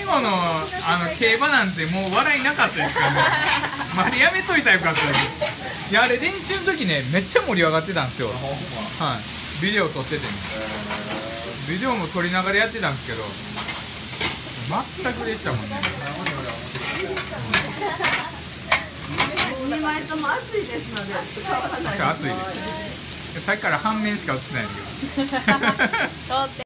後の競馬なんてもう笑いなかったですからね。までやめといたらよかったです。いや、あれ練習の時ね、めっちゃ盛り上がってたんですよ。はい、ビデオ撮っててね、ビデオも撮りながらやってたんですけど、全くでしたもんね。 2枚とも暑いですので、 暑いです。さっきから半面しか映ってないんだけど。